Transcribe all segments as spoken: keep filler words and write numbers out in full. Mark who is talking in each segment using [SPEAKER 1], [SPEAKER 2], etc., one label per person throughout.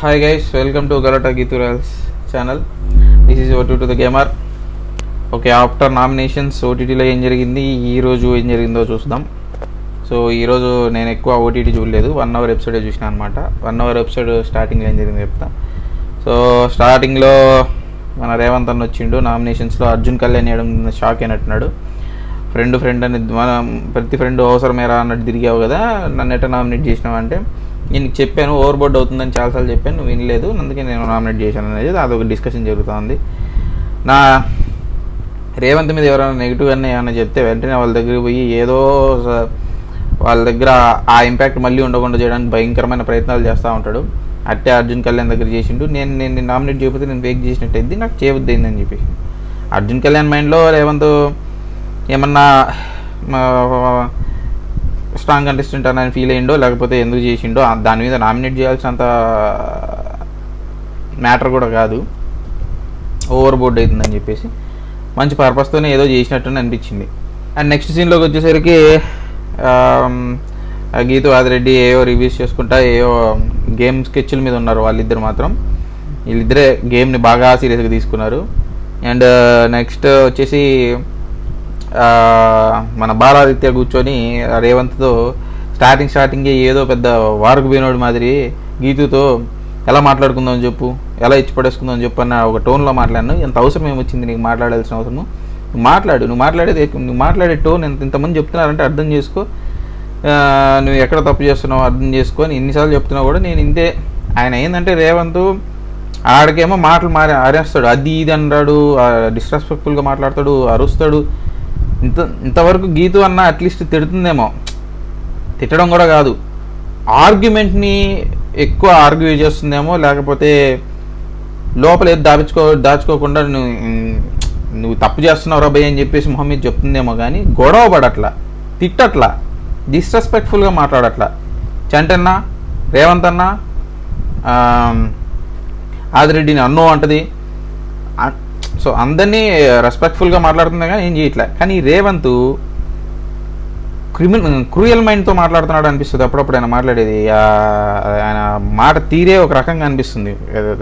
[SPEAKER 1] Hi guys, welcome to Galata Giturals channel. This is O T to the gamer. Okay, after nominations O T T లో ఏం జరిగింది, ఈ రోజు ఏం జరిగిందో చూద్దాం. సో ఈ రోజు నేను ఎక్కువ O T T చూడలేదు, వన్ అవర్ ఎపిసోడే చూసినా అనమాట. వన్ అవర్ ఎపిసోడ్ స్టార్టింగ్లో ఏం జరిగింది చెప్తా. సో స్టార్టింగ్లో మన రేవంత్ అన్న వచ్చిండు. నామినేషన్స్లో అర్జున్ కళ్యాణ్ వేయడం షాక్ అయినట్టున్నాడు. ఫ్రెండ్ ఫ్రెండ్ అని మనం ప్రతి ఫ్రెండ్ అవసరమేరా అన్నట్టు తిరిగావు కదా, నన్ను ఎట్లా నామినేట్ చేసినావు అంటే, నేను చెప్పాను ఓవర్ బోర్డ్ అవుతుందని చాలాసార్లు చెప్పాను, నువ్వు వినలేదు, అందుకే నేను నామినేట్ చేశాను అనేది అదొక డిస్కషన్ జరుగుతుంది. నా రేవంత్ మీద ఎవరైనా నెగిటివ్ అని ఏమైనా చెప్తే వెంటనే వాళ్ళ దగ్గర పోయి ఏదో వాళ్ళ దగ్గర ఆ ఇంపాక్ట్ మళ్ళీ ఉండకుండా చేయడానికి భయంకరమైన ప్రయత్నాలు చేస్తూ ఉంటాడు. అట్టే అర్జున్ కళ్యాణ్ దగ్గర చేసిండు. నేను నేను నామినేట్ చేయకపోతే నేను ఫేక్ చేసినట్టు అయింది, నాకు చేయవద్దు అయిందని చెప్పేసి అర్జున్ కళ్యాణ్ మైండ్లో రేవంత్ ఏమన్నా స్ట్రాంగ్ కంటెస్టెంట్ అని ఫీల్ అయ్యిండో లేకపోతే ఎందుకు చేసిండో దాని మీద నామినేట్ చేయాల్సినంత మ్యాటర్ కూడా కాదు, ఓవర్ బోర్డ్ అవుతుందని చెప్పేసి మంచి పర్పస్తోనే ఏదో చేసినట్టు అనిపించింది. అండ్ నెక్స్ట్ సీన్లోకి వచ్చేసరికి గీతు ఆదిరెడ్డి ఏవో రివ్యూస్ చేసుకుంటా ఏవో గేమ్ స్కెచ్ల మీద ఉన్నారు. వాళ్ళిద్దరు మాత్రం వీళ్ళిద్దరే గేమ్ని బాగా సీరియస్గా తీసుకున్నారు. అండ్ నెక్స్ట్ వచ్చేసి మన బాలాదిత్య కూర్చొని రేవంత్తో స్టార్టింగ్ స్టార్టింగే ఏదో పెద్ద వారకు పోయినోడు మాదిరి గీతుతో ఎలా మాట్లాడుకుందాం చెప్పు, ఎలా ఇచ్చి పడేసుకుందాం చెప్పు అన్న ఒక టోన్లో మాట్లాడినాను. ఎంత అవసరం ఏమొచ్చింది నీకు మాట్లాడాల్సిన అవసరం, నువ్వు మాట్లాడు, నువ్వు మాట్లాడేది నువ్వు మాట్లాడే టోన్ ఎంత ఇంతమంది చెప్తున్నారంటే అర్థం చేసుకో, నువ్వు ఎక్కడ తప్పు చేస్తున్నావు అర్థం చేసుకో అని ఎన్నిసార్లు చెప్తున్నావు కూడా నేను ఇంతే. ఆయన ఏంటంటే రేవంత్ ఆడికేమో మాటలు మారి అరేస్తాడు, అది ఇది అన్నాడు, డిస్రెస్పెక్ట్ఫుల్గా మాట్లాడతాడు, అరుస్తాడు. ఇంత ఇంతవరకు గీతు అన్న అట్లీస్ట్ తిడుతుందేమో, తిట్టడం కూడా కాదు, ఆర్గ్యుమెంట్ని ఎక్కువ ఆర్గ్యూ చేస్తుందేమో, లేకపోతే లోపల ఏది దాచుకో దాచుకోకుండా నువ్వు నువ్వు తప్పు చేస్తున్నావు రాబోయ్ అని చెప్పేసి మొహం మీద చెప్తుందేమో, కానీ గొడవ పడట్లా, తిట్టట్లా, డిస్రెస్పెక్ట్ఫుల్గా మాట్లాడట్లా. చంటన్న రేవంత్ అన్న ఆదిరెడ్డిని అన్నో అంటది. సో అందరినీ రెస్పెక్ట్ఫుల్గా మాట్లాడుతుంది కానీ ఏం చేయట్లే. కానీ రేవంత్ క్రిమినల్ క్రూయల్ మైండ్తో మాట్లాడుతున్నాడు అనిపిస్తుంది అప్పుడప్పుడు ఆయన మాట్లాడేది. ఆయన మాట తీరే ఒక రకంగా అనిపిస్తుంది.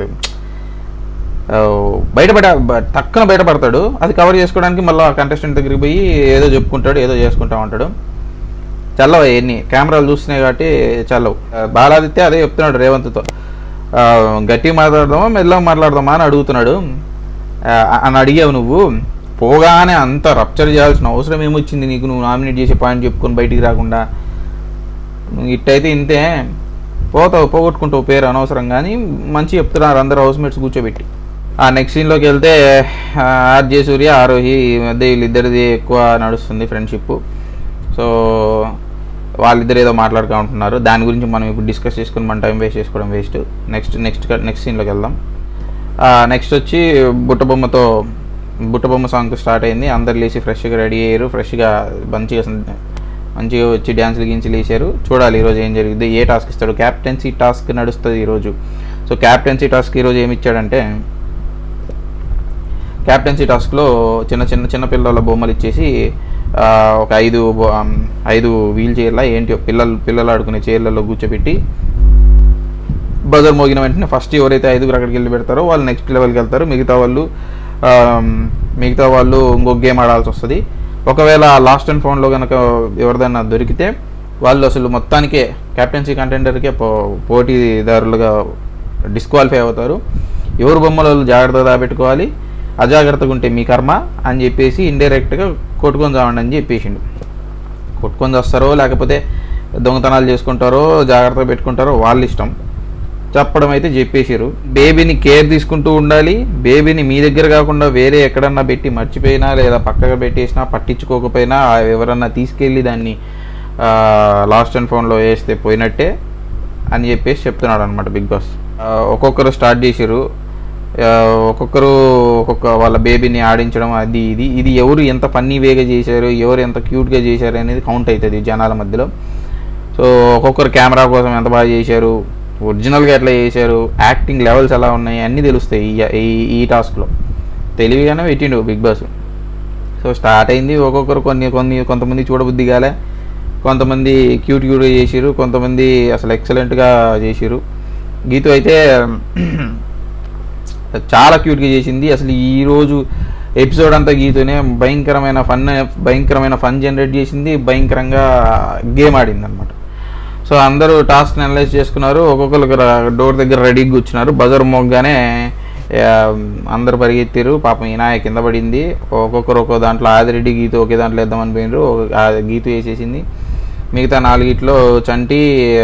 [SPEAKER 1] బయటపడ టక్కున బయటపడతాడు, అది కవర్ చేసుకోవడానికి మళ్ళీ కంటెస్టెంట్ దగ్గరికి పోయి ఏదో చెప్పుకుంటాడు, ఏదో చేసుకుంటా ఉంటాడు. చల్లవు ఎన్ని కెమెరాలు చూస్తున్నాయి కాబట్టి చల్లవు. బాలాదిత్య అదే చెప్తున్నాడు రేవంత్తో, గట్టిగా మాట్లాడదామా మెల్లగా మాట్లాడదామా అని అడుగుతున్నాడు. అని అడిగావు నువ్వు, పోగానే అంత రప్చర్ చేయాల్సిన అవసరం ఏమొచ్చింది నీకు, నువ్వు నామినేట్ చేసే పాయింట్ చెప్పుకొని బయటికి రాకుండా, నువ్వు ఇట్టయితే ఇంతే పోతావు, పోగొట్టుకుంటావు పేరు అనవసరం. కానీ మంచి చెప్తున్నారు అందరు హౌస్మేట్స్ కూర్చోబెట్టి. ఆ నెక్స్ట్ సీన్లోకి వెళ్తే ఆర్జే సూర్య ఆరోహి మధ్య వీళ్ళిద్దరిది ఎక్కువ నడుస్తుంది ఫ్రెండ్షిప్. సో వాళ్ళిద్దరు ఏదో మాట్లాడుకుంటున్నారు, దాని గురించి మనం ఇప్పుడు డిస్కస్ చేసుకుని మన టైం వేస్ట్ చేసుకోవడం వేస్ట్. నెక్స్ట్ నెక్స్ట్ నెక్స్ట్ సీన్లోకి వెళ్దాం. నెక్స్ట్ వచ్చి బుట్టబొమ్మతో బుట్టబొమ్మ సాంగ్ స్టార్ట్ అయింది. అందరు లేచి ఫ్రెష్గా రెడీ అయ్యారు, ఫ్రెష్గా మంచిగా మంచిగా వచ్చి డ్యాన్స్లు గించి లేచారు. చూడాలి ఈరోజు ఏం జరిగింది, ఏ టాస్క్ ఇస్తాడు. క్యాప్టెన్సీ టాస్క్ నడుస్తుంది ఈరోజు. సో క్యాప్టెన్సీ టాస్క్ ఈరోజు ఏమి ఇచ్చాడంటే, క్యాప్టెన్సీ టాస్క్లో చిన్న చిన్న చిన్న పిల్లల బొమ్మలు ఇచ్చేసి ఒక ఐదు ఐదు వీల్ చైర్ల ఏంటి పిల్లలు పిల్లలు ఆడుకునే చైర్లలో కూర్చోబెట్టి బజర్ మోగిన వెంటనే ఫస్ట్ ఎవరైతే ఐదుగురు అక్కడికి వెళ్ళి పెడతారో వాళ్ళు నెక్స్ట్ లెవెల్కి వెళ్తారు. మిగతా వాళ్ళు మిగతా వాళ్ళు ఇంకొక గేమ్ ఆడాల్సి వస్తుంది. ఒకవేళ లాస్ట్ అండ్ ఫౌండ్లో కనుక ఎవరిదైనా దొరికితే వాళ్ళు అసలు మొత్తానికే క్యాప్టెన్సీ కంటెండర్కే పో పోటీదారులుగా డిస్క్వాలిఫై అవుతారు. ఎవరు బొమ్మలు జాగ్రత్తగా దాబెట్టుకోవాలి, అజాగ్రత్తగా ఉంటే మీ కర్మ అని చెప్పేసి ఇండైరెక్ట్గా కొట్టుకొని చావండి అని చెప్పేసిండు. కొట్టుకొని చేస్తారో లేకపోతే దొంగతనాలు చేసుకుంటారో జాగ్రత్తగా పెట్టుకుంటారో వాళ్ళ ఇష్టం, చెప్పడం అయితే చెప్పేసారు. బేబీని కేర్ తీసుకుంటూ ఉండాలి. బేబీని మీ దగ్గర కాకుండా వేరే ఎక్కడన్నా పెట్టి మర్చిపోయినా లేదా పక్కగా పెట్టేసినా పట్టించుకోకపోయినా ఎవరన్నా తీసుకెళ్ళి దాన్ని లాస్ట్ అండ్ ఫోన్లో వేస్తే పోయినట్టే అని చెప్పేసి చెప్తున్నాడు అనమాట బిగ్ బాస్. ఒక్కొక్కరు స్టార్ట్ చేశారు, ఒక్కొక్కరు ఒక్కొక్క వాళ్ళ బేబీని ఆడించడం, అది ఇది ఇది ఎవరు ఎంత ఫన్నీ వేగా చేశారు, ఎవరు ఎంత క్యూట్గా చేశారు అనేది కౌంట్ అవుతుంది జనాల మధ్యలో. సో ఒక్కొక్కరు కెమెరా కోసం ఎంత బాగా చేశారు, ఒరిజినల్గా ఎట్లా చేశారు, యాక్టింగ్ లెవెల్స్ ఎలా ఉన్నాయి అన్నీ తెలుస్తాయి ఈ ఈ టాస్క్లో. తెలివిగానే పెట్టిండు బిగ్ బాస్. సో స్టార్ట్ అయింది, ఒక్కొక్కరు కొన్ని కొన్ని కొంతమంది చూడబుద్ధి కాలే, కొంతమంది క్యూట్ క్యూట్గా చేసిరు, కొంతమంది అసలు ఎక్సలెంట్గా చేసిరు. గీతు అయితే చాలా క్యూట్గా చేసింది. అసలు ఈరోజు ఎపిసోడ్ అంతా గీతూనే భయంకరమైన ఫన్ భయంకరమైన ఫన్ జనరేట్ చేసింది, భయంకరంగా గేమ్ ఆడింది అనమాట. సో అందరూ టాస్క్ని అనలైజ్ చేసుకున్నారు, ఒక్కొక్కరికి డోర్ దగ్గర రెడీగా కూర్చున్నారు. బజర్ మోగ్గానే అందరు పరిగెత్తారు. పాపం ఈనాయ కింద పడింది. ఒక్కొక్కరు ఒక్కో దాంట్లో ఆదిరెడ్డి గీతు ఒకే దాంట్లో వేద్దామని పోయినారు. గీతు వేసేసింది. మిగతా నాలుగిట్లో చంటి,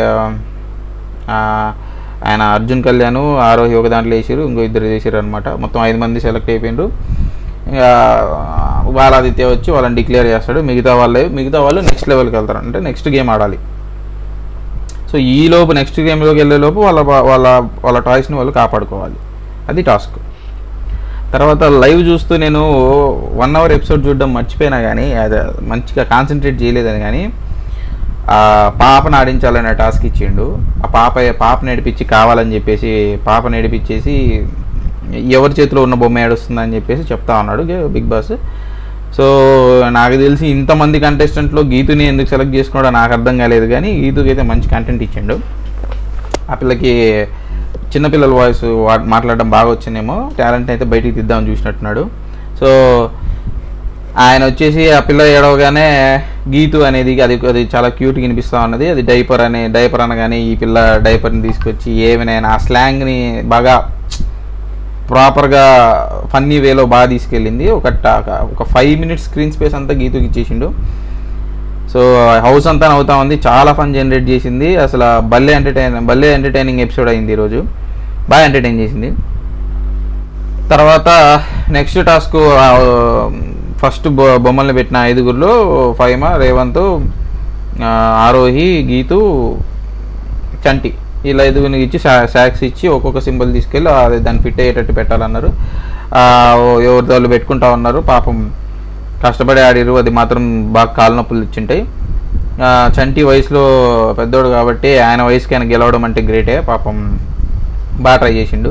[SPEAKER 1] ఆయన అర్జున్ కళ్యాణ్, ఆరోహి ఒక దాంట్లో వేసారు, ఇంకో ఇద్దరు వేసారు అనమాట. మొత్తం ఐదు మంది సెలెక్ట్ అయిపోయినారు. ఇంకా బాలాదిత్య వచ్చి వాళ్ళని డిక్లేర్ చేస్తాడు. మిగతా వాళ్ళే మిగతా వాళ్ళు నెక్స్ట్ లెవెల్కి వెళ్తారు, అంటే నెక్స్ట్ గేమ్ ఆడాలి. సో ఈ లోపు నెక్స్ట్ గేమ్లోకి వెళ్ళే లోపు వాళ్ళ వాళ్ళ వాళ్ళ టాయ్స్ని వాళ్ళు కాపాడుకోవాలి. అది టాస్క్. తర్వాత లైవ్ చూస్తూ నేను వన్ అవర్ ఎపిసోడ్ చూడడం మర్చిపోయినా కానీ, అది మంచిగా కాన్సన్ట్రేట్ చేయలేదని కానీ, ఆ పాపను ఆడించాలనే టాస్క్ ఇచ్చిండు. ఆ పాప పాప నడిపించి కావాలని చెప్పేసి పాప నడిపించేసి ఎవరి చేతిలో ఉన్న బొమ్మ ఏడుస్తుందని చెప్పేసి చెప్తా ఉన్నాడు బిగ్ బాస్. సో నాకు తెలిసి ఇంతమంది కంటెస్టెంట్లో గీతుని ఎందుకు సెలెక్ట్ చేసుకున్నాడో నాకు అర్థం కాలేదు, కానీ గీతుకి అయితే మంచి కంటెంట్ ఇచ్చిండు. ఆ పిల్లకి చిన్నపిల్లల వాయిస్ మాట్లాడడం బాగా వచ్చిందేమో, టాలెంట్ అయితే బయటికి తీద్దామని చూసినట్టున్నాడు. సో ఆయన వచ్చేసి ఆ పిల్ల ఏడవగానే గీతు అనేది అది అది చాలా క్యూట్గా వినిపిస్తూ ఉన్నది. అది డైపర్ అనే డైపర్ అనగానే ఈ పిల్ల డైపర్ని తీసుకొచ్చి ఏమైనా ఆ స్లాంగ్ని బాగా ప్రాపర్గా ఫన్నీ వేలో బాగా తీసుకెళ్ళింది. ఒక ఒక ఫైవ్ మినిట్స్ స్క్రీన్ స్పేస్ అంతా గీతుకి ఇచ్చేసిండు. సో హౌస్ అంతా నవ్వుతా ఉంది, చాలా ఫన్ జనరేట్ చేసింది. అసలు భలే ఎంటర్టైన్ భలే ఎంటర్టైనింగ్ ఎపిసోడ్ అయింది ఈరోజు, బాగా ఎంటర్టైన్ చేసింది. తర్వాత నెక్స్ట్ టాస్క్ ఫస్ట్ బొ బొమ్మల్ని పెట్టిన ఐదుగురిలో ఫైమా, రేవంత్, ఆరోహి, గీతు, చంటి ఇలా ఐదుగురికి ఇచ్చి శాక్స్ ఇచ్చి ఒక్కొక్క సింబల్ తీసుకెళ్ళి అది దాన్ని ఫిట్ అయ్యేటట్టు పెట్టాలన్నారు. ఎవరి వాళ్ళు పెట్టుకుంటా ఉన్నారు. పాపం కష్టపడి ఆడిరు, అది మాత్రం బాగా కాలు నొప్పులు ఇచ్చింటాయి. చంటి వయసులో పెద్దోడు కాబట్టి ఆయన వయసుకి ఆయన గెలవడం అంటే గ్రేటే, పాపం బాగా ట్రై చేసిండు.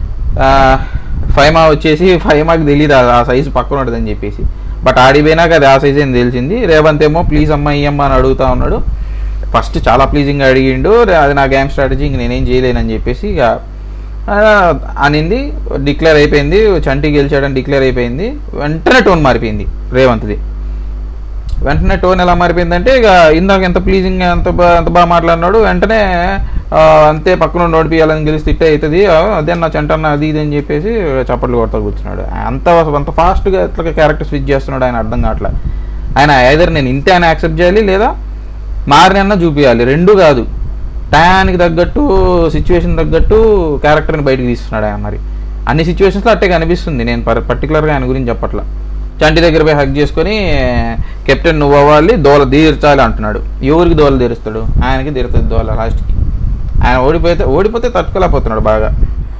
[SPEAKER 1] ఫైమా వచ్చేసి ఫైమాకి తెలియదు ఆ సైజు పక్కన ఉంటుందని చెప్పేసి, బట్ ఆడిపోయినాక అది ఆ సైజు అని తెలిసింది. రేవంత్ ఏమో ప్లీజ్ అమ్మ ఇయ్యమ్మ అని అడుగుతూ ఉన్నాడు. ఫస్ట్ చాలా ప్లీజింగ్గా అడిగిండు, అది నా గేమ్ స్ట్రాటజీ ఇంక నేనేం చేయలేనని చెప్పేసి ఇక అనింది. డిక్లేర్ అయిపోయింది, చంటి గెలిచాడని డిక్లేర్ అయిపోయింది. వెంటనే టోన్ మారిపోయింది రేవంత్ది. వెంటనే టోన్ ఎలా మారిపోయిందంటే ఇక ఇందాక ఎంత ప్లీజింగ్ ఎంత బా ఎంత బాగా మాట్లాడినాడు, వెంటనే అంతే పక్కన నోడిపియాలని గెలిస్తే ఇట్టే అవుతుంది, అదే నా చంటన్న అది ఇది అని చెప్పేసి చప్పట్లు కొడతా కూర్చున్నాడు. అంత అంత ఫాస్ట్గా ఎట్లా క్యారెక్టర్ స్విచ్ చేస్తున్నాడు ఆయన అర్థం కావట్లే. ఆయన ఐదర్ నేను ఇంతే అని యాక్సెప్ట్ చేయాలి, లేదా మారినన్నా చూపించాలి, రెండు కాదు. టయానికి తగ్గట్టు సిచ్యువేషన్ తగ్గట్టు క్యారెక్టర్ని బయటకు తీస్తున్నాడు ఆయన. మరి అన్ని సిచ్యువేషన్స్లో అట్టే కనిపిస్తుంది. నేను పర్టికులర్గా ఆయన గురించి చెప్పట్లా. చంటి దగ్గర పోయి హక్ చేసుకొని కెప్టెన్ నువ్వు అవ్వాలి, దోల తీర్చాలి అంటున్నాడు. ఎవరికి దోల తీరుస్తాడు? ఆయనకి తీరుతుంది దోల లాస్ట్కి. ఆయన ఓడిపోతే ఓడిపోతే తట్టుకోలేకపోతున్నాడు బాగా.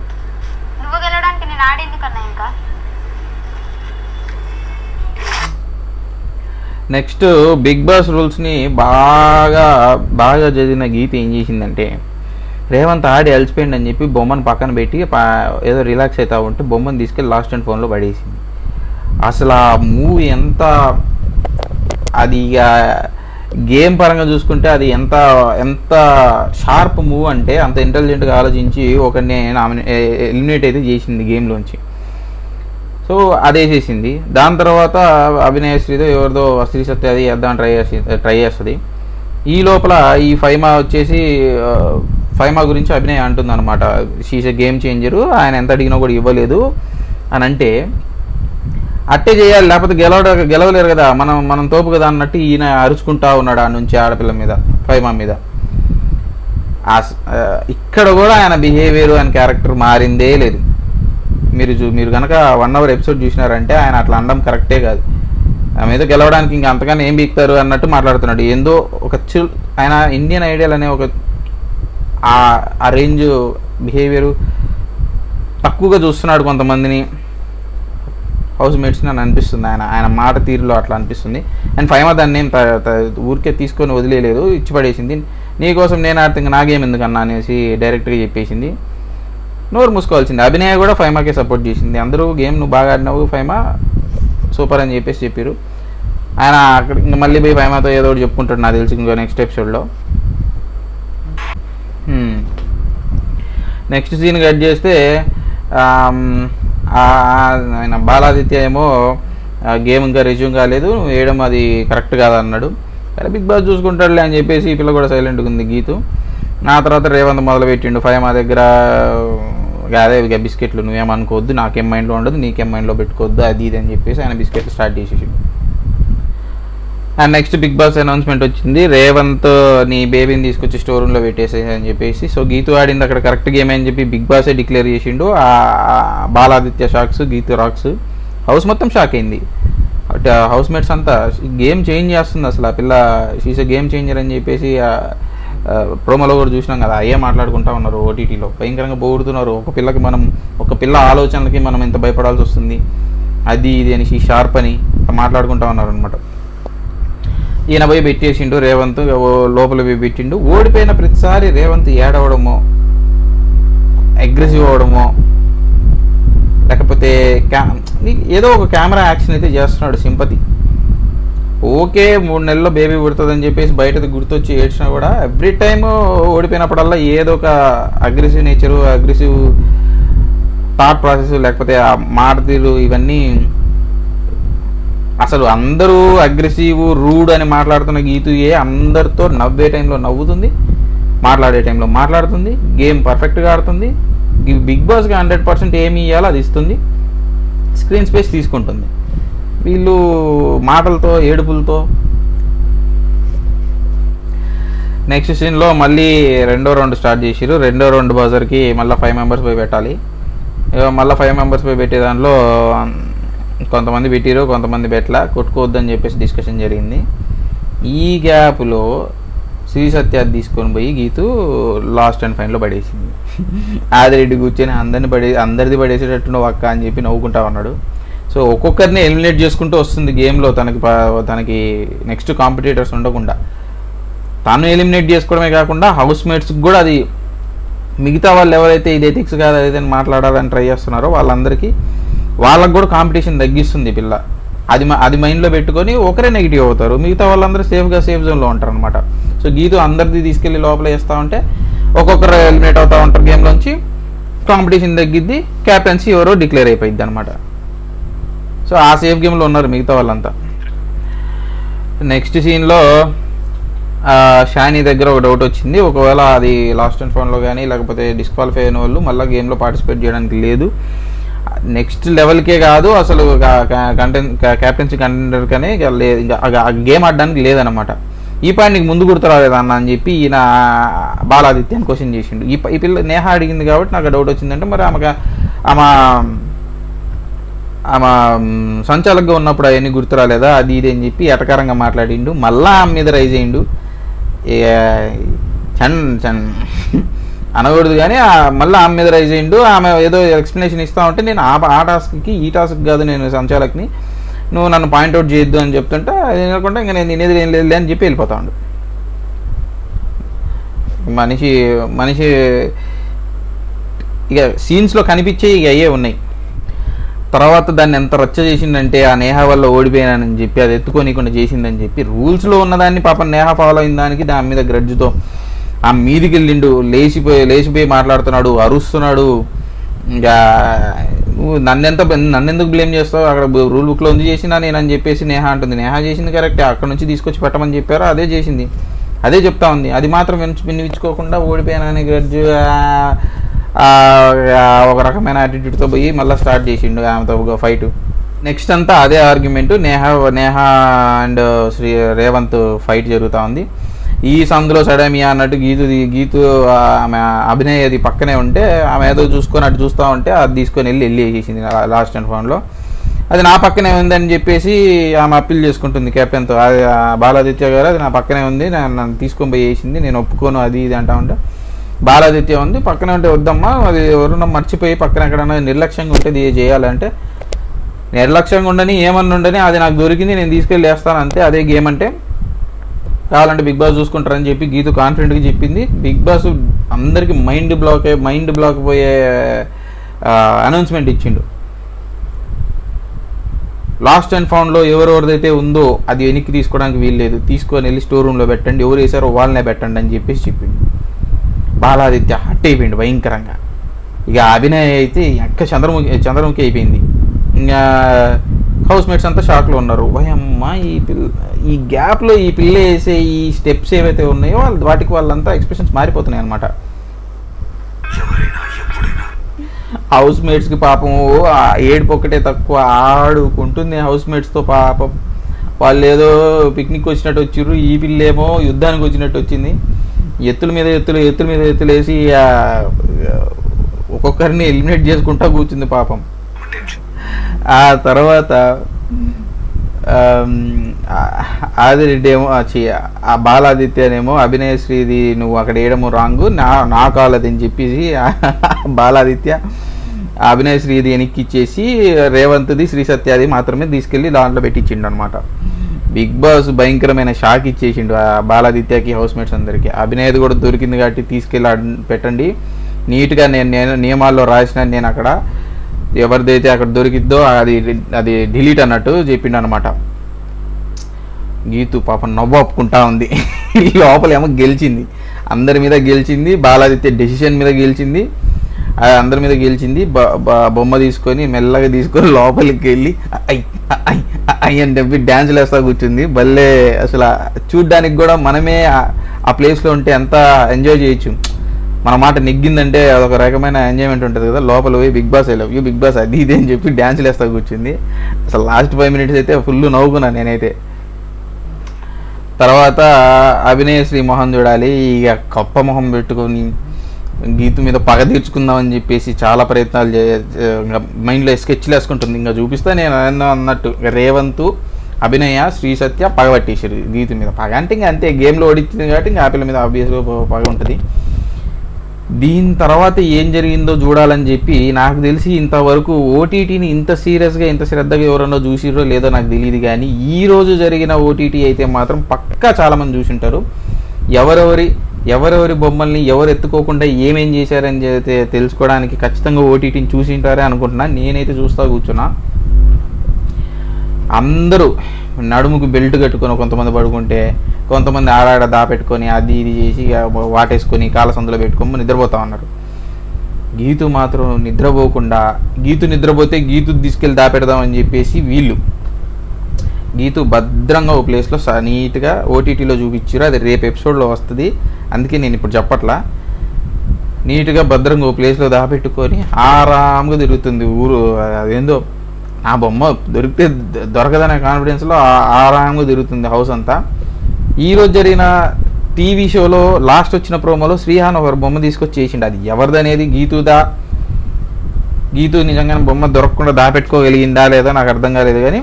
[SPEAKER 1] నెక్స్ట్ బిగ్ బాస్ రూల్స్ని బాగా బాగా చదివిన గీత ఏం చేసిందంటే, రేవంత్ ఆడి అలసిపోయింది అని చెప్పి బొమ్మను పక్కన పెట్టి ఏదో రిలాక్స్ అవుతా ఉంటే బొమ్మను తీసుకెళ్ళి లాస్ట్ అండ్ ఫోన్లో పడేసింది. అసలు ఆ మూవీ ఎంత, అది ఇక గేమ్ పరంగా చూసుకుంటే అది ఎంత ఎంత షార్ప్ మూవ్ అంటే అంత ఇంటెలిజెంట్గా ఆలోచించి ఒకరిని నామినే ఎలిమినేట్ అయితే చేసింది గేమ్లోంచి. సో అదే చేసింది. దాని తర్వాత అభినయశ్రీతో ఎవరిదో శ్రీ సత్య అది వేద్దాం ట్రై చేసి ట్రై చేస్తుంది. ఈ లోపల ఈ ఫైమా వచ్చేసి ఫైమా గురించి అభినయ అంటుంది అనమాట, షీస్ గేమ్ చేంజరు, ఆయన ఎంత అడిగినా కూడా ఇవ్వలేదు అని. అంటే అట్టే చేయాలి, లేకపోతే గెలవడ గెలవలేరు కదా, మనం మనం తోపు కదా అన్నట్టు ఈయన అరుచుకుంటా ఉన్నాడు ఆ నుంచి ఆడపిల్ల మీద, ఫైమా మీద. ఇక్కడ కూడా ఆయన బిహేవియర్ ఆయన క్యారెక్టర్ మారిందే లేదు. మీరు చూ మీరు కనుక వన్ అవర్ ఎపిసోడ్ చూసినారంటే ఆయన అట్లా అనడం కరెక్టే కాదు. ఆమె ఏదో గెలవడానికి ఇంకా అంతగానే ఏం బీక్తారు అన్నట్టు మాట్లాడుతున్నాడు. ఏందో ఒక చిల్, ఆయన ఇండియన్ ఐడియల్ అనే ఒక ఆ రేంజ్ బిహేవియరు తక్కువగా చూస్తున్నాడు కొంతమందిని, హౌస్ మేట్స్ని అని అనిపిస్తుంది. ఆయన ఆయన మాట తీరులో అట్లా అనిపిస్తుంది. అండ్ ఫైమా దాన్ని ఏం ఊరికే తీసుకొని వదిలేదు, ఇచ్చి పడేసింది. నీకోసం నేను ఆడుతుంది నాగేం ఎందుకన్నా అనేసి డైరెక్ట్గా చెప్పేసింది. నోరు మూసుకోవాల్సింది. అభినయ కూడా ఫైమాకే సపోర్ట్ చేసింది. అందరూ గేమ్ నువ్వు బాగా ఆడినావు ఫైమా, సూపర్ అని చెప్పేసి చెప్పారు. ఆయన అక్కడ ఇంకా మళ్ళీ పోయి ఫైమాతో ఏదో ఒకటి చెప్పుకుంటాడు నాకు తెలిసి ఇంకో నెక్స్ట్ ఎపిసోడ్లో. నెక్స్ట్ సీన్ కట్ చేస్తే ఆయన బాలాదిత్య ఏమో గేమ్ ఇంకా రెజ్యూమ్ కాలేదు, వేయడం అది కరెక్ట్ కాదన్నాడు. సరే బిగ్ బాస్ చూసుకుంటాడులే అని చెప్పేసి ఈ పిల్ల కూడా సైలెంట్గా ఉంది గీతు. నా తర్వాత రేవంత్ మొదలు పెట్టిండు, ఫైవ్ మా దగ్గర అదే ఇక బిస్కెట్లు నువ్వేమనుకోవద్దు, నాకేం మైండ్లో ఉండదు, నీకేం మైండ్లో పెట్టుకోవద్దు, అది ఇది అని చెప్పేసి ఆయన బిస్కెట్లు స్టార్ట్ చేసేసిండు. And next Bigg Boss announcement వచ్చింది, రేవంత్ నీ బేబీని తీసుకొచ్చి స్టోర్ రూమ్లో పెట్టేసే అని చెప్పేసి. సో గీతు ఆడింది అక్కడ కరెక్ట్ గేమ్ అని చెప్పి బిగ్ బాసే డిక్లేర్ చేసిండు. Baladitya shocks, Geethu rocks, house మొత్తం షాక్ అయింది. అటు హౌస్ మేట్స్ అంతా గేమ్ చేంజ్ చేస్తుంది అసలు ఆ పిల్ల, షీస్ గేమ్ చేంజర్ అని చెప్పేసి ప్రోమోలో కూడా చూసినాం కదా, అయ్యే మాట్లాడుకుంటా ఉన్నారు. ఓటీటీలో భయంకరంగా పోగొడుతున్నారు. ఒక పిల్లకి మనం ఒక పిల్ల ఆలోచనలకి మనం ఎంత భయపడాల్సి వస్తుంది, అది ఇది అని షీ షార్ప్ అని మాట్లాడుకుంటా ఉన్నారు అనమాట. ఈయన పోయి పెట్టేసిండు రేవంత్, లోపల పోయి పెట్టిండు. ఓడిపోయిన ప్రతిసారి రేవంత్ ఏడవడమో అగ్రెసివ్ అవ్వడమో లేకపోతే క్యా ఏదో ఒక కెమెరా యాక్షన్ అయితే చేస్తున్నాడు సింపతి. ఓకే మూడు నెలల్లో బేబీ పుడుతుందని చెప్పేసి బయటది గుర్తొచ్చి ఏడ్చినా కూడా ఎవ్రీ టైమ్ ఓడిపోయినప్పుడల్లా ఏదో ఒక aggressive nature, aggressive thought process, లేకపోతే ఆ మాటతీరు, ఇవన్నీ అసలు అందరూ అగ్రెసివ్ రూడ్ అని మాట్లాడుతున్న గీతుయే అందరితో నవ్వే టైంలో నవ్వుతుంది, మాట్లాడే టైంలో మాట్లాడుతుంది, గేమ్ పర్ఫెక్ట్గా ఆడుతుంది. బిగ్ బాస్కి హండ్రెడ్ పర్సెంట్ ఏమి ఇవ్వాలో అది ఇస్తుంది, స్క్రీన్ స్పేస్ తీసుకుంటుంది. వీళ్ళు మాటలతో ఏడుపులతో. నెక్స్ట్ సీన్లో మళ్ళీ రెండో రౌండ్ స్టార్ట్ చేసిరు. రెండో రౌండ్ బజర్కి మళ్ళీ ఫైవ్ మెంబర్స్ పోయి పెట్టాలి. మళ్ళీ ఫైవ్ మెంబర్స్ పోయి పెట్టే దానిలో కొంతమంది పెట్టిరు, కొంతమంది పెట్టలా, కొట్టుకోవద్దని చెప్పేసి డిస్కషన్ జరిగింది. ఈ గ్యాప్లో శ్రీ సత్య తీసుకొని పోయి గీతు లాస్ట్ అండ్ ఫైనల్లో పడేసింది. ఆదిరెడ్డి కూర్చొని అందరిని పడే అందరిది పడేసేటట్టు నువ్వు అక్క అని చెప్పి నవ్వుకుంటా ఉన్నాడు. సో ఒక్కొక్కరిని ఎలిమినేట్ చేసుకుంటూ వస్తుంది గేమ్లో, తనకి తనకి నెక్స్ట్ కాంపిటీటర్స్ ఉండకుండా తను ఎలిమినేట్ చేసుకోవడమే కాకుండా హౌస్ మేట్స్కి కూడా అది మిగతా వాళ్ళు ఎవరైతే ఇది ఎథిక్స్ కాదు అదైతే మాట్లాడాలని ట్రై చేస్తున్నారో వాళ్ళందరికీ వాళ్ళకు కూడా కాంపిటీషన్ తగ్గిస్తుంది పిల్ల. అది అది మైండ్లో పెట్టుకొని ఒకరే నెగిటివ్ అవుతారు, మిగతా వాళ్ళందరూ సేఫ్గా సేఫ్ జోన్లో ఉంటారు అనమాట. సో గీతు అందరిది తీసుకెళ్ళి లోపల వేస్తూ ఉంటే ఒక్కొక్కరు ఎలిమినేట్ అవుతూ ఉంటారు గేమ్లోంచి, కాంపిటీషన్ తగ్గిద్ది, క్యాప్టెన్సీ ఎవరో డిక్లేర్ అయిపోయింది అనమాట. సో ఆ సేఫ్ గేమ్లో ఉన్నారు మిగతా వాళ్ళంతా. నెక్స్ట్ సీన్లో షానీ దగ్గర ఒక డౌట్ వచ్చింది, ఒకవేళ అది లాస్ట్ అండ్ ఫోన్లో కానీ లేకపోతే డిస్క్వాలిఫై అయిన వాళ్ళు మళ్ళీ గేమ్లో పార్టిసిపేట్ చేయడానికి లేదు, నెక్స్ట్ లెవెల్కే కాదు అసలు కంటెంట్ క్యాప్టెన్సీ కంటెండర్ కానీ లేదు, ఇంకా గేమ్ ఆడడానికి లేదనమాట. ఈ పాయింట్ నీకు ముందు గుర్తురాలేదా అన్న అని చెప్పి ఈయన బాలాదిత్యాన్ని క్వశ్చన్ చేసిండు. ఈ ఈ పిల్ల నేహ అడిగింది కాబట్టి నాకు డౌట్ వచ్చిందంటే మరి ఆమె ఆమె ఆమె సంచాలకుగా ఉన్నప్పుడు అవన్నీ గుర్తురాలేదా అది ఇది అని చెప్పి ఎటకారంగా మాట్లాడిండు. మళ్ళా ఆమె మీద రైజ్ అయ్యిండు. చన్ చన్ అనకూడదు కానీ మళ్ళీ ఆమె మీద రైజ్ అయ్యిండు. ఆమె ఏదో ఎక్స్ప్లెనేషన్ ఇస్తా ఉంటే నేను ఆ ఆ టాస్క్కి ఈ టాస్క్ కాదు నేను సంచాలకుని, నువ్వు నన్ను పాయింట్అవుట్ చేయొద్దు అని చెప్తుంటే అది వినకుండా ఇంకా నేను తినేది ఏం లేదు అని చెప్పి వెళ్ళిపోతా ఉండు. మనిషి మనిషి ఇక సీన్స్లో కనిపించే ఇక అయ్యే ఉన్నాయి. తర్వాత దాన్ని ఎంత రచ్చ చేసిందంటే ఆ నేహ వల్ల ఓడిపోయానని చెప్పి అది ఎత్తుకోనికుండా చేసిందని చెప్పి రూల్స్లో ఉన్నదాన్ని పాపం నేహ ఫాలో అయిన దానికి దాని మీద గ్రడ్జ్తో ఆ మీదికి వెళ్ళిండు, లేచిపోయి లేచిపోయి మాట్లాడుతున్నాడు, అరుస్తున్నాడు. ఇంకా నువ్వు నన్నెంత నన్నెందుకు బ్లేమ్ చేస్తావు, అక్కడ రూల్ బుక్లో ఉంది చేసినా నేను అని చెప్పేసి నేహ అంటుంది. నేహ చేసింది కరెక్టే, అక్కడ నుంచి తీసుకొచ్చి పెట్టమని చెప్పారు, అదే చేసింది, అదే చెప్తా ఉంది. అది మాత్రం విని వినిపించుకోకుండా ఓడిపోయానని గ్రడ్జ్ ఒక రకమైన యాటిట్యూడ్తో పోయి మళ్ళీ స్టార్ట్ చేసిండు ఆమెతో ఒక ఫైట్. నెక్స్ట్ అంతా అదే argument, Neha Neha and Sri Revanth fight జరుగుతూ ఉంది. ఈ సందులో సడమియా అన్నట్టు గీతు గీతు ఆమె అభినయ్ అది పక్కనే ఉంటే ఆమె ఏదో చూసుకొని అటు చూస్తూ ఉంటే అది తీసుకొని వెళ్ళి వెళ్ళి వేసేసింది లాస్ట్ అండ్ ఫోన్లో. అది నా పక్కనే ఉందని చెప్పేసి ఆమె అప్పీల్ చేసుకుంటుంది కెప్టెన్తో. అది బాలాదిత్య గారు అది నా పక్కనే ఉంది, నన్ను తీసుకొని పోయి వేసింది, నేను ఒప్పుకోను అది ఇది అంటా ఉంటే బాలాదిత్య ఉంది పక్కనే ఉంటే వద్దమ్మా, అది ఎవరన్నా మర్చిపోయి పక్కన ఎక్కడన్నా నిర్లక్ష్యంగా ఉంటే ఇది చేయాలంటే నిర్లక్ష్యంగా ఉండని ఏమన్నా ఉండని అది నాకు దొరికింది నేను తీసుకెళ్ళి వేస్తాను అంతే, అదే గేమ్ అంటే, కావాలంటే బిగ్ బాస్ చూసుకుంటారని చెప్పి గీతు కాన్ఫిడెంట్గా చెప్పింది. బిగ్ బాస్ అందరికీ మైండ్ బ్లాక్ మైండ్ బ్లాక్ పోయే అనౌన్స్మెంట్ ఇచ్చిండు. లాస్ట్ అండ్ ఫౌండ్లో ఎవరెవరిదైతే ఉందో అది వెనక్కి తీసుకోవడానికి వీల్లేదు, తీసుకొని వెళ్ళి స్టోర్ రూమ్లో పెట్టండి, ఎవరు వేసారో వాళ్ళనే పెట్టండి అని చెప్పేసి చెప్పిండు. బాలాదిత్య హట్ అయిపోయిండు భయంకరంగా. ఇక అభినయ్ అయితే ఎక్క చంద్రముఖి చంద్రముఖి అయిపోయింది. ఇంకా హౌస్ మేట్స్ అంతా షాక్లో ఉన్నారు. అమ్మ ఈ పిల్ల ఈ గ్యాప్లో ఈ పిల్ల వేసే ఈ స్టెప్స్ ఏవైతే ఉన్నాయో వాళ్ళు వాటికి వాళ్ళంతా ఎక్స్ప్రెషన్స్ మారిపోతున్నాయి అనమాట. హౌస్ మేట్స్కి పాపం ఏడుపు ఒక్కటే తక్కువ, ఆడుకుంటుంది హౌస్ మేట్స్తో పాపం. వాళ్ళు ఏదో పిక్నిక్ వచ్చినట్టు వచ్చిర్రు, ఈ పిల్లేమో యుద్ధానికి వచ్చినట్టు వచ్చింది. ఎత్తుల మీద ఎత్తులు ఎత్తుల మీద ఎత్తులు వేసి ఒక్కొక్కరిని ఎలిమినేట్ చేసుకుంటా కూర్చుంది పాపం. ఆ తర్వాత ఆదిరెడ్డి ఏమో ఆ బాలాదిత్యనేమో అభినయ శ్రీది నువ్వు అక్కడ వేయడము రాంగు, నా నా కాలది అని చెప్పేసి బాలాదిత్య అభినయ శ్రీది వెనక్కిచ్చేసి రేవంత్ది శ్రీ సత్యాది మాత్రమే తీసుకెళ్ళి దాంట్లో పెట్టించిండు అనమాట. బిగ్ బాస్ భయంకరమైన షాక్ ఇచ్చేసిండు ఆ బాలాదిత్యకి, హౌస్ మేట్స్ అందరికీ. అభినయది కూడా దొరికింది కాబట్టి తీసుకెళ్ళి పెట్టండి నీట్గా, నేను నేను నియమాల్లో రాసిన, నేను అక్కడ ఎవరిదైతే అక్కడ దొరికిద్దో అది అది డిలీట్ అన్నట్టు చెప్పిండు అనమాట. గీతు పాపం నవ్వుకుంటా ఉంది. లోపల ఏమో గెలిచింది, అందరి మీద గెలిచింది. బాలాదిత్య డెసిషన్ మీద గెలిచింది, అందరి మీద గెలిచింది. బొమ్మ తీసుకొని మెల్లగా తీసుకొని లోపలికి వెళ్ళి ఐ ఐ ఐ అని చెప్పి డ్యాన్సులు వేస్తా కూర్చుంది. భలే అసలు చూడ్డానికి కూడా మనమే ఆ ప్లేస్లో ఉంటే ఎంత ఎంజాయ్ చేయొచ్చు. మన మాట నెగ్గిందంటే అదొక రకమైన ఎంజాయ్మెంట్ ఉంటుంది కదా. లోపల పోయి Bigg Boss I love you Bigg Boss అది ఇది అని చెప్పి డ్యాన్సులు వేస్తా కూర్చుంది. అసలు లాస్ట్ ఫైవ్ మినిట్స్ అయితే ఫుల్ నవ్వుకున్నాను నేనైతే. తర్వాత అభినయ శ్రీ మొహం చూడాలి, ఇక కప్ప మొహం పెట్టుకొని గీతు మీద పగ తీర్చుకుందామని చెప్పేసి చాలా ప్రయత్నాలు చే మైండ్లో స్కెచ్లు వేసుకుంటుంది. ఇంకా చూపిస్తా నేను అన్నట్టు రేవంత్ అభినయ శ్రీ సత్య పగ పట్టేసారు గీతు మీద. పగ అంటే ఇంకా అంతే, గేమ్లో ఓడించింది కాబట్టి ఇంకా ఆపిల్ల మీద ఆబ్వియస్గా పగ ఉంటుంది. దీని తర్వాత ఏం జరిగిందో చూడాలని చెప్పి నాకు తెలిసి ఇంతవరకు ఓటీటీని ఇంత సీరియస్గా ఇంత శ్రద్ధగా ఎవరన్నా చూసిరో లేదో నాకు తెలియదు, కానీ ఈరోజు జరిగిన ఓటీటీ అయితే మాత్రం పక్కా చాలామంది చూసింటారు. ఎవరెవరి ఎవరెవరి బొమ్మల్ని ఎవరు ఎత్తుకోకుండా ఏమేం చేశారని చెప్పి తెలుసుకోవడానికి ఖచ్చితంగా ఓటీటీని చూసింటారే అనుకుంటున్నా. నేనైతే చూస్తా కూర్చున్నా. అందరూ నడుముకు బెల్ట్ కట్టుకొని కొంతమంది పడుకుంటే, కొంతమంది ఆడాడ దాపెట్టుకొని అది ఇది చేసి వాటేసుకొని కాళ్ళ సందులో పెట్టుకొని నిద్రపోతా ఉన్నారు. గీతు మాత్రం నిద్రపోకుండా, గీతు నిద్రపోతే గీతు తీసుకెళ్ళి దాపెడదామని చెప్పేసి వీళ్ళు గీతు భద్రంగా ఓ ప్లేస్లో నీట్గా ఓటీటీలో చూపించారు. అది రేపు ఎపిసోడ్లో వస్తుంది, అందుకే నేను ఇప్పుడు చెప్పట్లా. నీట్గా భద్రంగా ఓ ప్లేస్లో దాపెట్టుకొని ఆరాంగా తిరుగుతుంది ఊరు. అదేందో ఆ బొమ్మ దొరికితే దొరకదనే కాన్ఫిడెన్స్లో ఆరాంగా తిరుగుతుంది హౌస్ అంతా. ఈరోజు జరిగిన టీవీ షోలో లాస్ట్ వచ్చిన ప్రోమోలో శ్రీహాన్ ఒక బొమ్మ తీసుకొచ్చి చేసిండు. అది ఎవరిదనేది, గీతుదా, గీతు నిజంగానే బొమ్మ దొరకకుండా దాపెట్టుకోగలిగిందా లేదా నాకు అర్థం కాలేదు, కానీ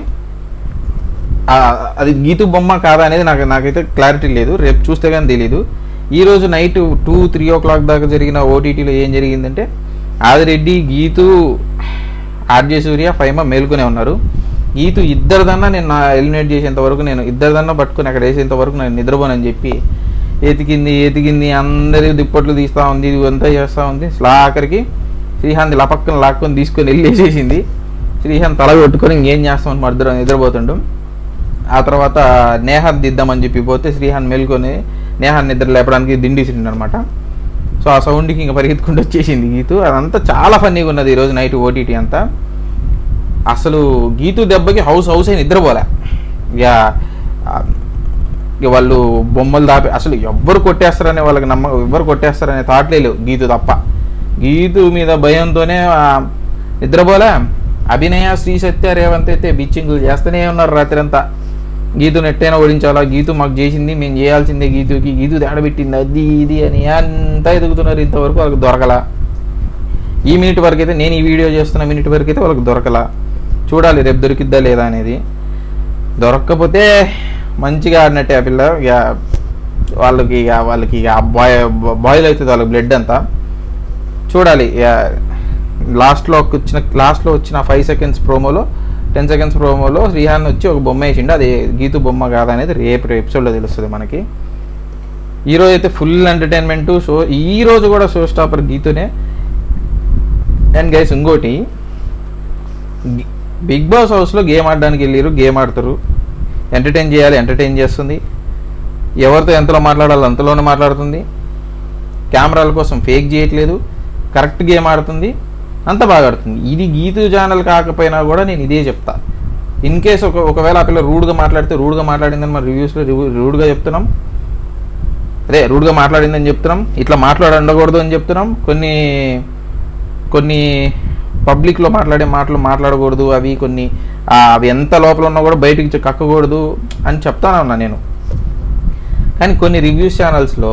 [SPEAKER 1] అది గీతు బొమ్మ కాదా అనేది నాకు నాకైతే క్లారిటీ లేదు. రేపు చూస్తే కానీ తెలీదు. ఈరోజు night two three o'clock దాకా జరిగిన ఓటీటీలో ఏం జరిగిందంటే ఆదిరెడ్డి, గీతు, ఆర్జే సూర్య, ఫైమా మేల్కొనే ఉన్నారు. గీతు ఇద్దరిదన్నా నేను నా ఎలిమినేట్ చేసేంత వరకు, నేను ఇద్దరిదన్నా పట్టుకుని అక్కడ వేసేంత వరకు నేను నిద్రపోనని చెప్పి ఎతికింది ఎతికింది అందరి దుప్పట్లు తీస్తూ ఉంది, ఇది అంతా చేస్తూ ఉంది. ఆఖరికి శ్రీహాన్ ఇలా పక్కన లాక్కొని తీసుకొని వెళ్ళి వేసేసింది. శ్రీహాన్ తల కొట్టుకొని ఇంకేం చేస్తామని మద్దరు నిద్రపోతుండు. ఆ తర్వాత నేహాన్ దిద్దామని చెప్పి పోతే శ్రీహాన్ మేల్కొని నేహాన్ నిద్ర లేపడానికి దిండిసిండు అనమాట. సో ఆ సౌండ్కి ఇంకా పరిగెత్తుకుంటూ వచ్చేసింది గీతు. అదంతా చాలా ఫన్నీగా ఉన్నది ఈరోజు నైట్ ఓటీటీ అంతా. అసలు గీతు దెబ్బకి హౌస్ హౌస్ అయిన నిద్రపోలే. ఇక ఇక వాళ్ళు బొమ్మలు దాపి అసలు ఎవ్వరు కొట్టేస్తారనే వాళ్ళకి నమ్మ ఎవ్వరు కొట్టేస్తారనే థాట్లే లేవు గీతు తప్ప. గీతు మీద భయంతోనే నిద్రపోలే. అభినయ, శ్రీ సత్య, రేవంత్ అయితే బిచ్చింగులు చేస్తూనే ఉన్నారు రాత్రి అంతా. గీతుని ఎట్టైనా ఓడించాలా, గీతు మాకు చేసింది, మేము చేయాల్సిందే, గీతుకి గీతు తేడబెట్టింది అది ఇది అని అంతా ఎదుగుతున్నారు. ఇంతవరకు వాళ్ళకి దొరకలా. ఈ మినిట్ వరకు అయితే, నేను ఈ వీడియో చేస్తున్న మినిట్ వరకు అయితే వాళ్ళకి దొరకలా. చూడాలి రేపు దొరికిద్దా లేదా అనేది. దొరక్కపోతే మంచిగా ఆడినట్టే ఆ పిల్ల. ఇక వాళ్ళకి ఇక వాళ్ళకి ఇక బాయ్ బాయిల్ అవుతుంది వాళ్ళకి బ్లడ్ అంతా. చూడాలి. ఇక లాస్ట్లో వచ్చిన లాస్ట్లో వచ్చిన ఫైవ్ సెకండ్స్ ప్రోమోలో టెన్ సెకండ్స్ ప్రోమోలో శ్రీహాన్ వచ్చి ఒక బొమ్మ వేసిండు. అది గీతు బొమ్మ కాదా అనేది రేపు ఎపిసోడ్లో తెలుస్తుంది మనకి. ఈరోజు అయితే ఫుల్ ఎంటర్టైన్మెంట్ షో. ఈరోజు కూడా షో స్టాపర్ గీతునే. అండ్ గైస్ ఇంకోటి, బిగ్ బాస్ హౌస్లో గేమ్ ఆడడానికి వెళ్ళారు, గేమ్ ఆడతారు, ఎంటర్టైన్ చేయాలి, ఎంటర్టైన్ చేస్తుంది. ఎవరితో ఎంతలో మాట్లాడాలో అంతలోనే మాట్లాడుతుంది. కెమెరాల కోసం ఫేక్ చేయట్లేదు. కరెక్ట్ గేమ్ ఆడుతుంది, అంత బాగా ఆడుతుంది. ఇది గీతు ఛానల్ కాకపోయినా కూడా నేను ఇదే చెప్తా. ఇన్ కేస్ ఒక ఒకవేళ ఆ పిల్ల రూడ్గా మాట్లాడితే రూడ్గా మాట్లాడిందని మన రివ్యూస్లో రూడ్గా చెప్తున్నాం, అదే రూడ్గా మాట్లాడిందని చెప్తున్నాం, ఇట్లా మాట్లాడి ఉండకూడదు అని చెప్తున్నాం. కొన్ని కొన్ని పబ్లిక్లో మాట్లాడే మాటలు మాట్లాడకూడదు, అవి కొన్ని అవి ఎంత లోపల ఉన్నా కూడా బయటికి కక్కకూడదు అని చెప్తాను ఉన్నా నేను. కానీ కొన్ని రివ్యూస్ ఛానల్స్లో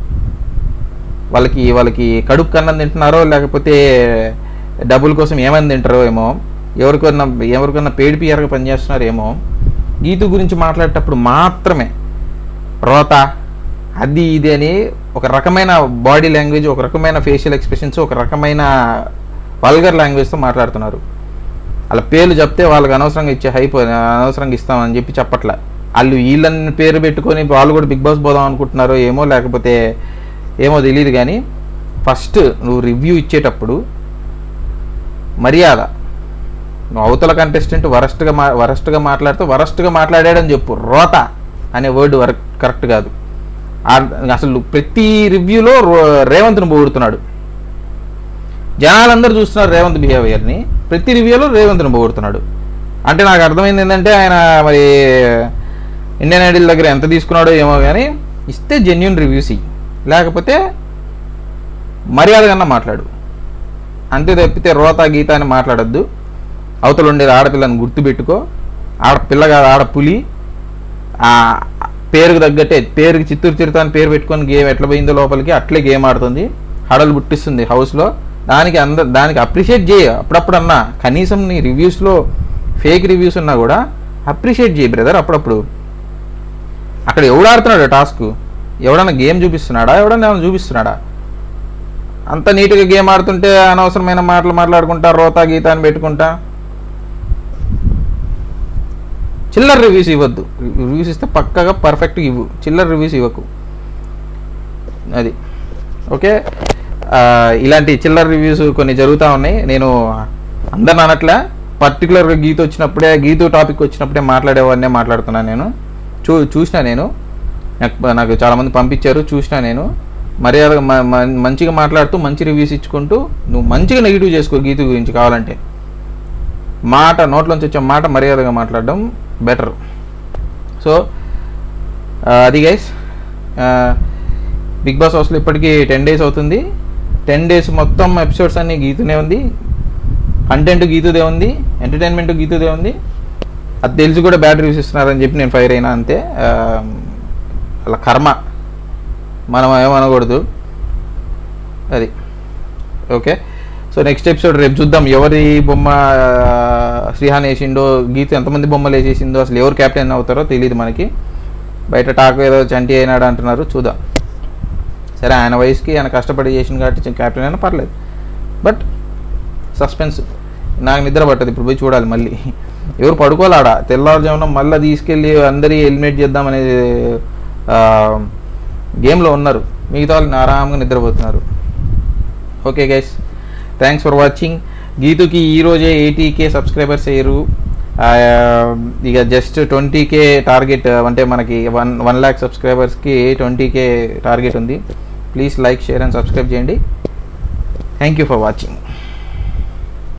[SPEAKER 1] వాళ్ళకి వాళ్ళకి కడుపు కన్నం తింటున్నారో లేకపోతే డబ్బుల కోసం ఏమని తింటారో ఏమో, ఎవరికన్నా ఎవరికన్నా పేడి పియర్గా పనిచేస్తున్నారో ఏమో, గీతు గురించి మాట్లాడేటప్పుడు మాత్రమే రోత అది ఇది అని ఒక రకమైన బాడీ లాంగ్వేజ్, ఒక రకమైన ఫేషియల్ ఎక్స్ప్రెషన్స్, ఒక రకమైన వల్గర్ లాంగ్వేజ్తో మాట్లాడుతున్నారు. వాళ్ళ పేర్లు చెప్తే వాళ్ళకి అనవసరంగా ఇచ్చే హైప్ అనవసరంగా ఇస్తామని చెప్పి చెప్పట్లే. వాళ్ళు వీళ్ళని పేరు పెట్టుకొని వాళ్ళు కూడా బిగ్ బాస్ పోదాం అనుకుంటున్నారో ఏమో, లేకపోతే ఏమో తెలియదు. కానీ ఫస్ట్ నువ్వు రివ్యూ ఇచ్చేటప్పుడు మర్యాద, నువ్వు అవతల కంటెస్టెంట్ వరస్ట్గా మా వరస్ట్గా మాట్లాడితే వరస్ట్గా మాట్లాడాడని చెప్పు. రోత అనే వర్డ్ వర కరెక్ట్ కాదు. అసలు ప్రతి రివ్యూలో రేవంత్ను పొగుడుతున్నాడు. జనాలందరూ చూస్తున్నారు రేవంత్ బిహేవియర్ని, ప్రతి రివ్యూలో రేవంత్ను పొగుడుతున్నాడు. అంటే నాకు అర్థమైంది ఏంటంటే ఆయన మరి ఇండియన్ ఐడల్ దగ్గర ఎంత తీసుకున్నాడో ఏమో, కానీ ఇస్తే జెన్యున్ రివ్యూస్ ఇయ్యి, లేకపోతే మర్యాద కన్నా మాట్లాడు. అంతే తప్పితే రోత గీత అని మాట్లాడద్దు. అవతల ఉండేది ఆడపిల్లని గుర్తుపెట్టుకో. ఆడపిల్ల కాదు, ఆడపులి. పేరుకు తగ్గట్టే, పేరుకి చిత్తూరు చిరుత అని పేరు పెట్టుకొని గేమ్ ఎట్లా పోయిందో లోపలికి అట్లే గేమ్ ఆడుతుంది, హడలు పుట్టిస్తుంది హౌస్లో. దానికి అందరు దానికి అప్రిషియేట్ చేయ అప్పుడప్పుడు అన్నా. కనీసం నీ రివ్యూస్లో ఫేక్ రివ్యూస్ ఉన్నా కూడా అప్రిషియేట్ చేయి బ్రదర్ అప్పుడప్పుడు. అక్కడ ఎవడు ఆడుతున్నాడు టాస్క్? ఎవడన్నా గేమ్ చూపిస్తున్నాడా? ఎవడన్నా ఏమైనా చూపిస్తున్నాడా? అంత నీట్గా గేమ్ ఆడుతుంటే అనవసరమైన మాటలు మాట్లాడుకుంటా, రోతా గీత అని పెట్టుకుంటా. చిల్లర రివ్యూస్ ఇవ్వద్దు. రివ్యూస్ ఇస్తే పక్కగా పర్ఫెక్ట్గా ఇవ్వు, చిల్లర రివ్యూస్ ఇవ్వకు. అది ఓకే. ఇలాంటి చిల్లర రివ్యూస్ కొన్ని జరుగుతూ ఉన్నాయి. నేను అందరిని అనట్లే, పర్టికులర్గా గీత వచ్చినప్పుడే, గీత టాపిక్ వచ్చినప్పుడే మాట్లాడేవాడినే మాట్లాడుతున్నాను. నేను చూ చూసినా నేను నాకు నాకు చాలామంది పంపించారు, చూసినా నేను. మర్యాదగా మంచిగా మాట్లాడుతూ మంచి రివ్యూస్ ఇచ్చుకుంటూ నువ్వు మంచిగా నెగిటివ్ చేసుకో గీత గురించి. కావాలంటే మాట నోట్లోంచి వచ్చే మాట మర్యాదగా మాట్లాడడం బెటర్. సో అది గైస్, బిగ్ బాస్ హౌస్లో ఇప్పటికీ టెన్ డేస్ అవుతుంది. టెన్ డేస్ మొత్తం ఎపిసోడ్స్ అన్నీ గీతూనే ఉంది, కంటెంట్ గీతుదే ఉంది, ఎంటర్టైన్మెంట్ గీతుదే ఉంది. అది తెలిసి కూడా బ్యాడ్ రివ్యూస్ ఇస్తున్నారని చెప్పి నేను ఫైర్ అయినా, అంతే. అలా కర్మ, మనం ఏమనకూడదు. అది ఓకే. సో నెక్స్ట్ ఎపిసోడ్ రేపు చూద్దాం. ఎవరి బొమ్మ శ్రీహాన్ వేసిండో, గీత ఎంతమంది బొమ్మలు వేసేసిందో, అసలు ఎవరు క్యాప్టెన్ అవుతారో తెలియదు మనకి. బయట టాక్ ఏదో చంటి అయినాడు అంటున్నారు, చూద్దాం. సరే, ఆయన వయసుకి ఆయన కష్టపడి చేసిన కాబట్టి క్యాప్టెన్ అయినా పర్లేదు. బట్ సస్పెన్స్, నాకు నిద్ర పట్టదు. ఇప్పుడు పోయి చూడాలి మళ్ళీ. ఎవరు పడుకోలేడా తెల్లవారుజామున మళ్ళీ తీసుకెళ్ళి అందరి ఎలిమినేట్ చేద్దామనేది గేమ్లో ఉన్నారు. మిగతా వాళ్ళు ఆరాంగా నిద్రపోతున్నారు. Okay guys, thanks for watching. గీతుకి ఈరోజే ఎయిటీ కే సబ్స్క్రైబర్స్ అయ్యారు. ఇక జస్ట్ ట్వంటీ కే టార్గెట్, అంటే మనకి వన్ వన్ ల్యాక్ సబ్స్క్రైబర్స్కి ట్వంటీ కే టార్గెట్ ఉంది. Please like, share and subscribe చేయండి. Thank you for watching.